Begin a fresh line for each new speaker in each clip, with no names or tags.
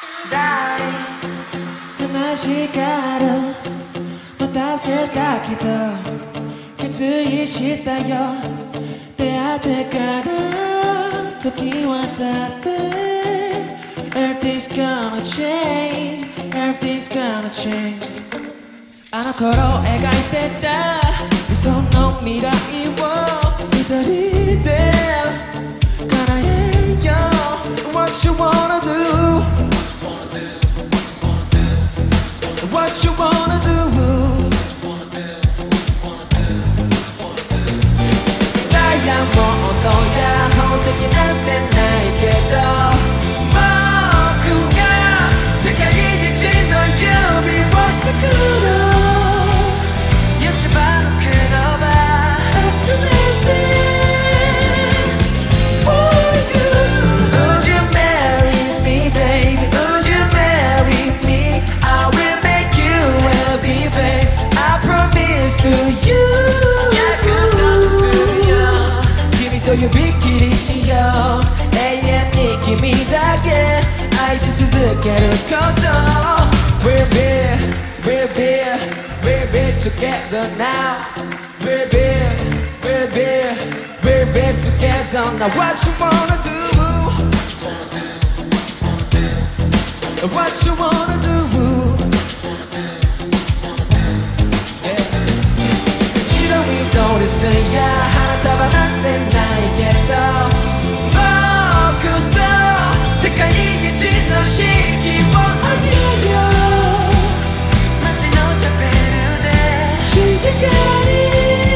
話から待たせたけど決意したよ。出会ってから時は経って Everything's gonna change Everything's gonna change あの頃描いてた理想の未来を二人で叶えよう What you wanna do What you wanna do ダイヤモンドや宝石なんてないけど僕が世界一の指を作ろう四つ葉のクローバー集めて For you Would you marry me baby Would you marry me I will make you happy babe I promise to you 約束するよ君と指切りしよう永遠に君だけ愛し続けること We'll be together now We'll be together now What you wanna do What you wanna do yeah. 白いドレスや花束なんてないけど僕と世界一の式をあげよう街のチャペルで静かに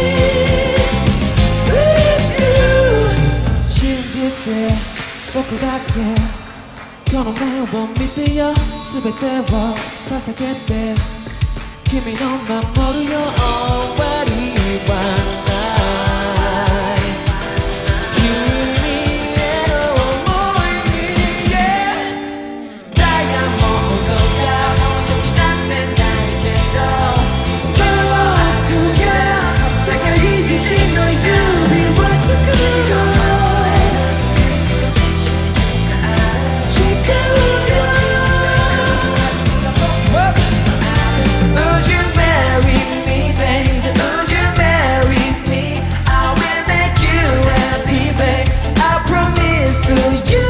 With you 信じて僕だけこの目を見てよ全てを捧げて君の守るよ終わりはない君への想いに、yeah、ダイヤモンドや宝石なんてないけど僕が世界一の指を作ろうWould you marry me, baby? Would you marry me? I will make you happy, babe. I promise to you.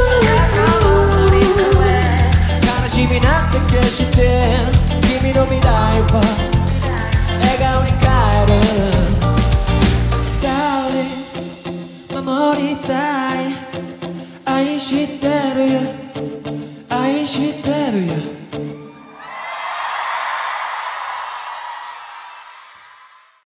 悲しみなんて消して君の未来を笑顔に変える Darling 守りたい愛してるよ愛してるよ